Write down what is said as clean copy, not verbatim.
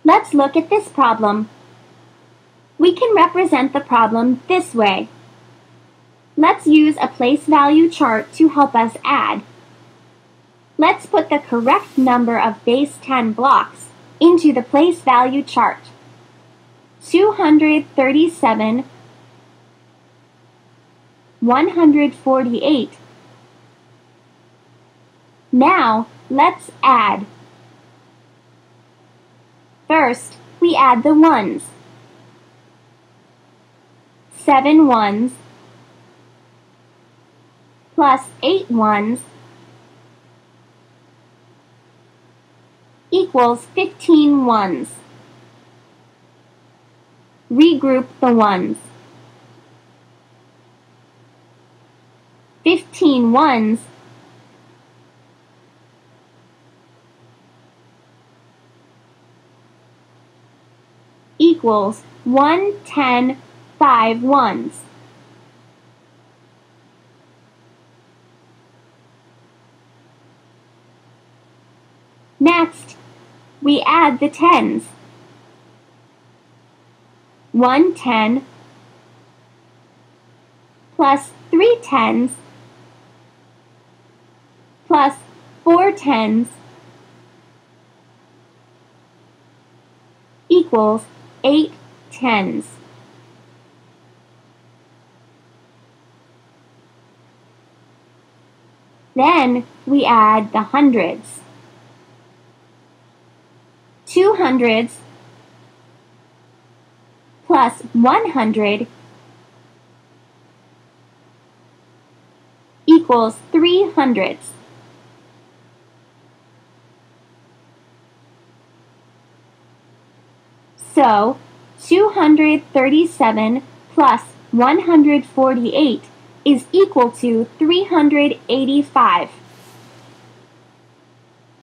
Let's look at this problem. We can represent the problem this way. Let's use a place value chart to help us add. Let's put the correct number of base 10 blocks into the place value chart. 237, 148. Now, let's add. First, we add the ones. 7 ones plus 8 ones equals 15 ones. Regroup the ones. 15 ones equals 110 5 ones. Next, we add the tens. 110 plus 3 tens plus 4 tens equals 8 tens. Then we add the hundreds. 2 hundreds plus 100 equals 3 hundredths. So, 237 plus 148 is equal to 385.